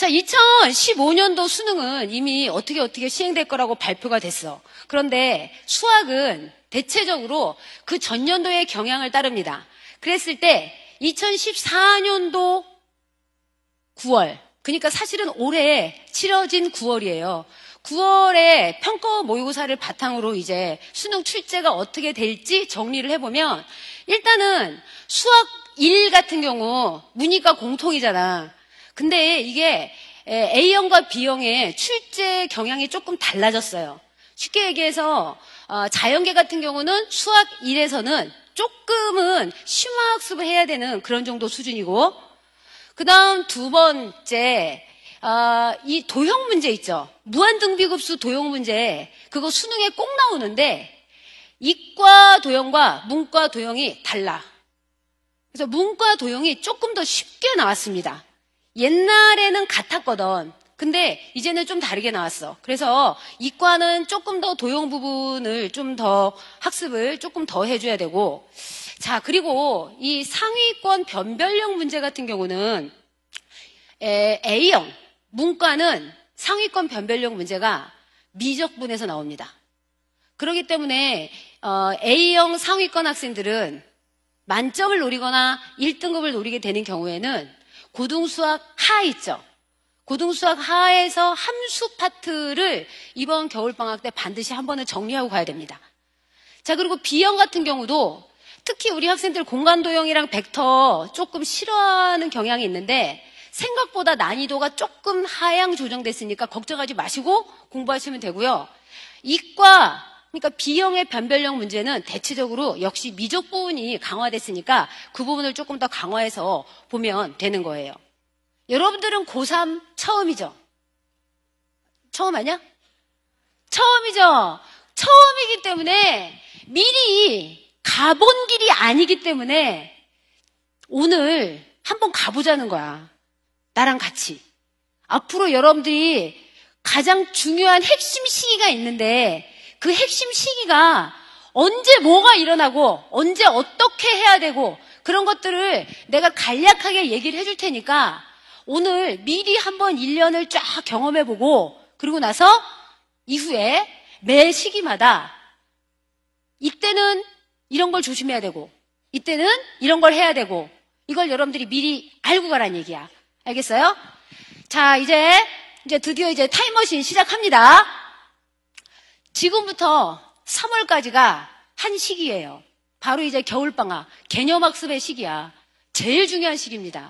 자, 2015년도 수능은 이미 어떻게 시행될 거라고 발표가 됐어. 그런데 수학은 대체적으로 그 전년도의 경향을 따릅니다. 그랬을 때 2014년도 9월, 그러니까 사실은 올해 치러진 9월이에요. 9월에 평가 모의고사를 바탕으로 이제 수능 출제가 어떻게 될지 정리를 해보면, 일단은 수학 1 같은 경우 문이과 공통이잖아. 근데 이게 A형과 B형의 출제 경향이 조금 달라졌어요. 쉽게 얘기해서 자연계 같은 경우는 수학 1에서는 조금은 심화학습을 해야 되는 그런 정도 수준이고, 그 다음 두 번째 이 도형 문제 있죠. 무한등비급수 도형 문제, 그거 수능에 꼭 나오는데 이과 도형과 문과 도형이 달라. 그래서 문과 도형이 조금 더 쉽게 나왔습니다. 옛날에는 같았거든. 근데 이제는 좀 다르게 나왔어. 그래서 이과는 조금 더 도형 부분을 좀 더 학습을 조금 더 해줘야 되고, 자, 그리고 이 상위권 변별력 문제 같은 경우는 A형 문과는 상위권 변별력 문제가 미적분에서 나옵니다. 그렇기 때문에 A형 상위권 학생들은 만점을 노리거나 1등급을 노리게 되는 경우에는 고등수학 하 있죠. 고등수학 하에서 함수 파트를 이번 겨울방학 때 반드시 한 번은 정리하고 가야 됩니다. 자, 그리고 B형 같은 경우도 특히 우리 학생들 공간도형이랑 벡터 조금 싫어하는 경향이 있는데, 생각보다 난이도가 조금 하향 조정됐으니까 걱정하지 마시고 공부하시면 되고요. 이과, 그러니까 B형의 변별력 문제는 대체적으로 역시 미적 부분이 강화됐으니까 그 부분을 조금 더 강화해서 보면 되는 거예요. 여러분들은 고3 처음이죠? 처음 아니야? 처음이죠? 처음이기 때문에 미리 가본 길이 아니기 때문에 오늘 한번 가보자는 거야. 나랑 같이. 앞으로 여러분들이 가장 중요한 핵심 시기가 있는데, 그 핵심 시기가 언제 뭐가 일어나고 언제 어떻게 해야 되고 그런 것들을 내가 간략하게 얘기를 해줄 테니까 오늘 미리 한번 1년을 쫙 경험해보고, 그리고 나서 이후에 매 시기마다 이때는 이런 걸 조심해야 되고 이때는 이런 걸 해야 되고, 이걸 여러분들이 미리 알고 가라는 얘기야. 알겠어요? 자, 이제 드디어 타임머신 시작합니다. 지금부터 3월까지가 한 시기예요. 바로 이제 겨울방학, 개념학습의 시기야. 제일 중요한 시기입니다.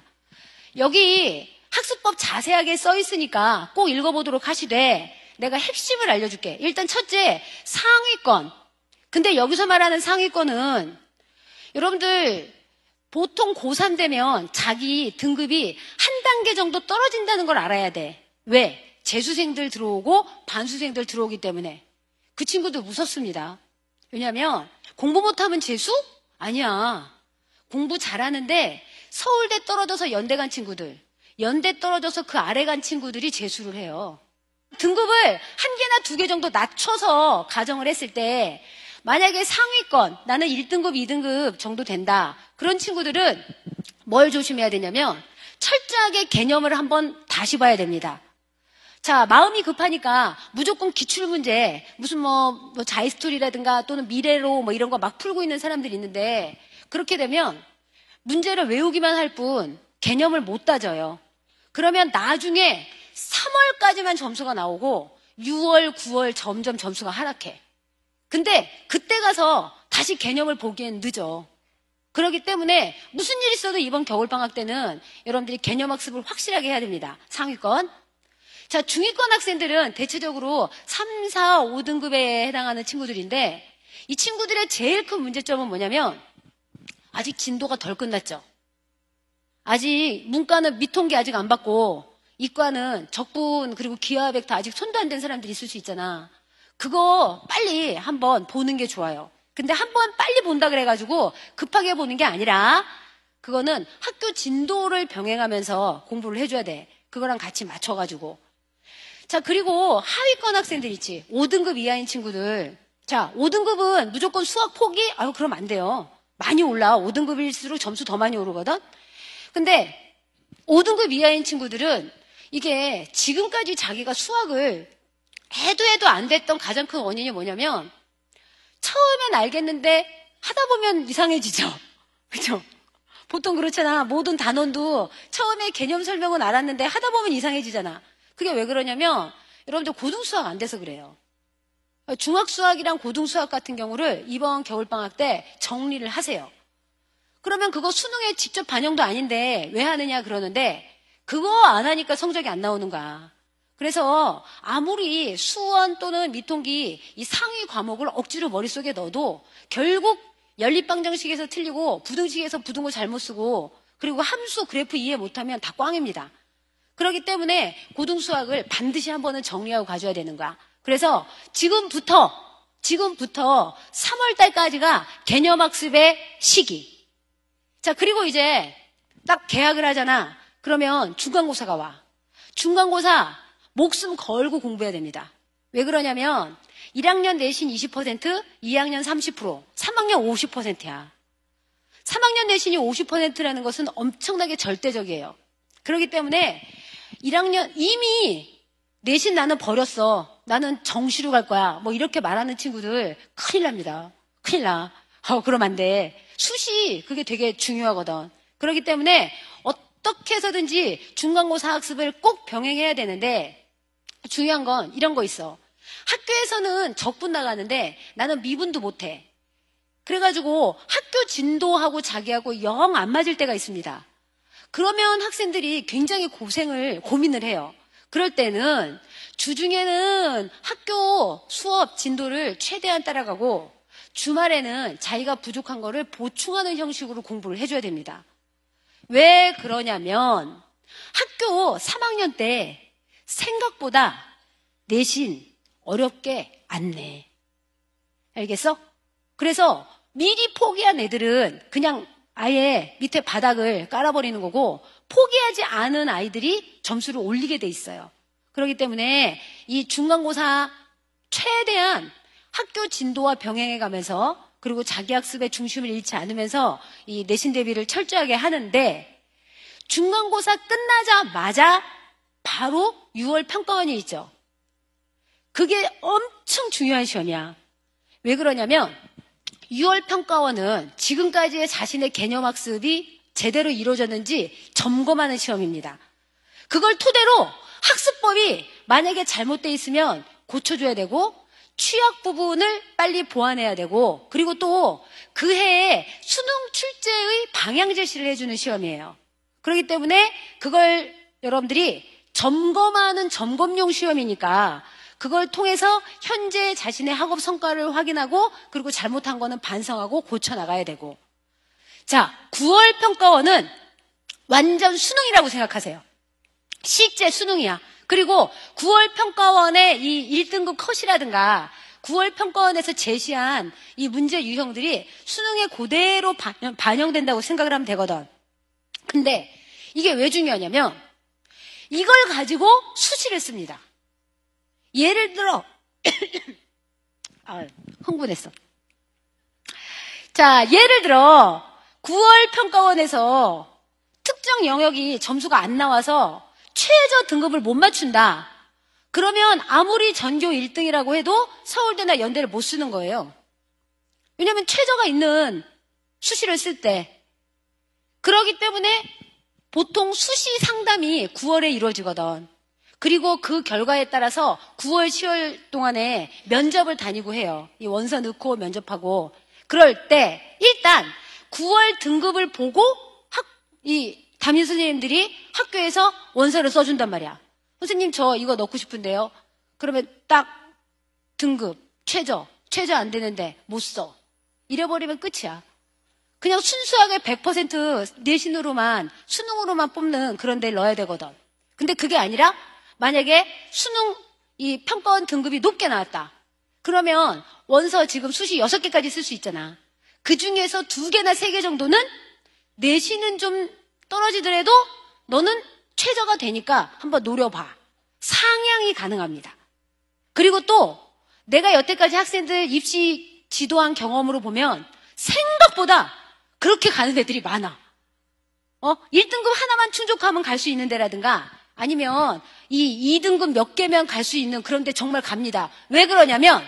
여기 학습법 자세하게 써 있으니까 꼭 읽어보도록 하시되, 내가 핵심을 알려줄게. 일단 첫째, 상위권. 근데 여기서 말하는 상위권은 여러분들 보통 고3 되면 자기 등급이 한 단계 정도 떨어진다는 걸 알아야 돼. 왜? 재수생들 들어오고 반수생들 들어오기 때문에. 그 친구들 무섭습니다. 왜냐하면 공부 못하면 재수? 아니야. 공부 잘하는데 서울대 떨어져서 연대 간 친구들, 연대 떨어져서 그 아래 간 친구들이 재수를 해요. 등급을 한 개나 두 개 정도 낮춰서 가정을 했을 때, 만약에 상위권, 나는 1등급, 2등급 정도 된다. 그런 친구들은 뭘 조심해야 되냐면 철저하게 개념을 한번 다시 봐야 됩니다. 자, 마음이 급하니까 무조건 기출문제, 무슨 자이스토리라든가 또는 미래로 이런 거 막 풀고 있는 사람들이 있는데, 그렇게 되면 문제를 외우기만 할 뿐 개념을 못 따져요. 그러면 나중에 3월까지만 점수가 나오고 6월, 9월 점점 점수가 하락해. 근데 그때 가서 다시 개념을 보기엔 늦어. 그렇기 때문에 무슨 일 있어도 이번 겨울방학 때는 여러분들이 개념학습을 확실하게 해야 됩니다. 상위권. 자, 중위권 학생들은 대체적으로 3, 4, 5등급에 해당하는 친구들인데, 이 친구들의 제일 큰 문제점은 뭐냐면 아직 진도가 덜 끝났죠. 아직 문과는 미통계 아직 안 받고 이과는 적분 그리고 기하 벡터 아직 손도 안 댄 사람들이 있을 수 있잖아. 그거 빨리 한번 보는 게 좋아요. 근데 한번 빨리 본다 그래가지고 급하게 보는 게 아니라 그거는 학교 진도를 병행하면서 공부를 해줘야 돼. 그거랑 같이 맞춰가지고. 자, 그리고 하위권 학생들 있지. 5등급 이하인 친구들. 자, 5등급은 무조건 수학 포기? 아유, 그럼 안 돼요. 많이 올라. 5등급일수록 점수 더 많이 오르거든. 근데 5등급 이하인 친구들은 이게 지금까지 자기가 수학을 해도 안 됐던 가장 큰 원인이 뭐냐면 처음엔 알겠는데 하다 보면 이상해지죠. 그죠? 보통 그렇잖아. 모든 단원도 처음에 개념 설명은 알았는데 하다 보면 이상해지잖아. 그게 왜 그러냐면 여러분들 고등수학 안 돼서 그래요. 중학수학이랑 고등수학 같은 경우를 이번 겨울방학 때 정리를 하세요. 그러면 그거 수능에 직접 반영도 아닌데 왜 하느냐 그러는데 그거 안 하니까 성적이 안 나오는 거야. 그래서 아무리 수원 또는 미통기 이 상위 과목을 억지로 머릿속에 넣어도 결국 연립방정식에서 틀리고 부등식에서 부등호 잘못 쓰고 그리고 함수 그래프 이해 못하면 다 꽝입니다. 그렇기 때문에 고등수학을 반드시 한 번은 정리하고 가져야 되는 거야. 그래서 지금부터 3월 달까지가 개념학습의 시기. 자, 그리고 이제 딱 개학을 하잖아. 그러면 중간고사가 와. 중간고사 목숨 걸고 공부해야 됩니다. 왜 그러냐면 1학년 내신 20%, 2학년 30%, 3학년 50%야. 3학년 내신이 50%라는 것은 엄청나게 절대적이에요. 그렇기 때문에 1학년 이미 내신 나는 버렸어. 나는 정시로 갈 거야. 뭐 이렇게 말하는 친구들 큰일 납니다. 큰일 나. 그러면 안 돼. 수시 그게 되게 중요하거든. 그렇기 때문에 어떻게 해서든지 중간고사 학습을 꼭 병행해야 되는데 중요한 건 이런 거 있어. 학교에서는 적분 나가는데 나는 미분도 못해. 그래가지고 학교 진도하고 자기하고 영 안 맞을 때가 있습니다. 그러면 학생들이 굉장히 고민을 해요. 그럴 때는 주중에는 학교 수업 진도를 최대한 따라가고 주말에는 자기가 부족한 거를 보충하는 형식으로 공부를 해줘야 됩니다. 왜 그러냐면 학교 3학년 때 생각보다 내신 어렵게 안 내. 알겠어? 그래서 미리 포기한 애들은 그냥 아예 밑에 바닥을 깔아버리는 거고 포기하지 않은 아이들이 점수를 올리게 돼 있어요. 그렇기 때문에 이 중간고사 최대한 학교 진도와 병행해 가면서 그리고 자기 학습의 중심을 잃지 않으면서 이 내신 대비를 철저하게 하는데 중간고사 끝나자마자 바로 6월 평가원이 있죠. 그게 엄청 중요한 시험이야. 왜 그러냐면 6월 평가원은 지금까지의 자신의 개념학습이 제대로 이루어졌는지 점검하는 시험입니다. 그걸 토대로 학습법이 만약에 잘못되어 있으면 고쳐줘야 되고 취약 부분을 빨리 보완해야 되고 그리고 또 그 해에 수능 출제의 방향 제시를 해주는 시험이에요. 그렇기 때문에 그걸 여러분들이 점검하는 점검용 시험이니까 그걸 통해서 현재 자신의 학업 성과를 확인하고 그리고 잘못한 거는 반성하고 고쳐나가야 되고 자, 9월 평가원은 완전 수능이라고 생각하세요. 실제 수능이야. 그리고 9월 평가원의 이 1등급 컷이라든가 9월 평가원에서 제시한 이 문제 유형들이 수능에 그대로 반영된다고 생각을 하면 되거든. 근데 이게 왜 중요하냐면 이걸 가지고 수시를 씁니다. 예를 들어 흥분했어. 자, 예를 들어 9월 평가원에서 특정 영역이 점수가 안 나와서 최저 등급을 못 맞춘다. 그러면 아무리 전교 1등이라고 해도 서울대나 연대를 못 쓰는 거예요. 왜냐하면 최저가 있는 수시를 쓸 때. 그렇기 때문에 보통 수시 상담이 9월에 이루어지거든. 그리고 그 결과에 따라서 9월, 10월 동안에 면접을 다니고 해요. 이 원서 넣고 면접하고. 그럴 때 일단 9월 등급을 보고 이 담임 선생님들이 학교에서 원서를 써준단 말이야. 선생님 저 이거 넣고 싶은데요. 그러면 딱 등급, 최저 안 되는데 못 써. 잃어버리면 끝이야. 그냥 순수하게 100% 내신으로만 수능으로만 뽑는 그런 데를 넣어야 되거든. 근데 그게 아니라 만약에 수능 이 평가원 등급이 높게 나왔다. 그러면 원서 지금 수시 6개까지 쓸 수 있잖아. 그 중에서 2개나 3개 정도는 내신은 좀 떨어지더라도 너는 최저가 되니까 한번 노려봐. 상향이 가능합니다. 그리고 또 내가 여태까지 학생들 입시 지도한 경험으로 보면 생각보다 그렇게 가는 애들이 많아. 1등급 하나만 충족하면 갈 수 있는 데라든가 아니면 이 2등급 몇 개면 갈 수 있는 그런 데 정말 갑니다. 왜 그러냐면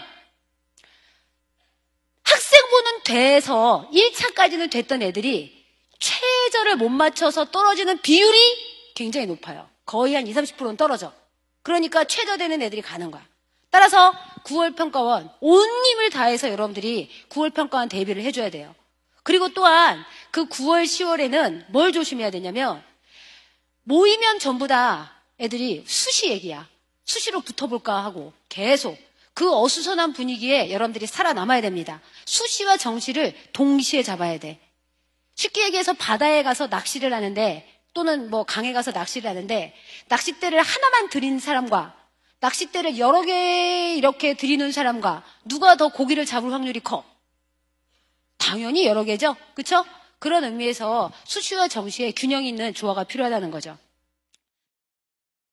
학생부는 돼서 1차까지는 됐던 애들이 최저를 못 맞춰서 떨어지는 비율이 굉장히 높아요. 거의 한 20, 30%는 떨어져. 그러니까 최저되는 애들이 가는 거야. 따라서 9월 평가원 온 힘을 다해서 여러분들이 9월 평가원 대비를 해줘야 돼요. 그리고 또한 그 9월, 10월에는 뭘 조심해야 되냐면 모이면 전부 다 애들이 수시 얘기야. 수시로 붙어볼까 하고 계속 그 어수선한 분위기에 여러분들이 살아남아야 됩니다. 수시와 정시를 동시에 잡아야 돼. 쉽게 얘기해서 바다에 가서 낚시를 하는데 또는 뭐 강에 가서 낚시를 하는데 낚싯대를 하나만 들인 사람과 낚싯대를 여러 개 이렇게 들이는 사람과 누가 더 고기를 잡을 확률이 커? 당연히 여러 개죠. 그렇죠? 그런 의미에서 수시와 정시에 균형 있는 조화가 필요하다는 거죠.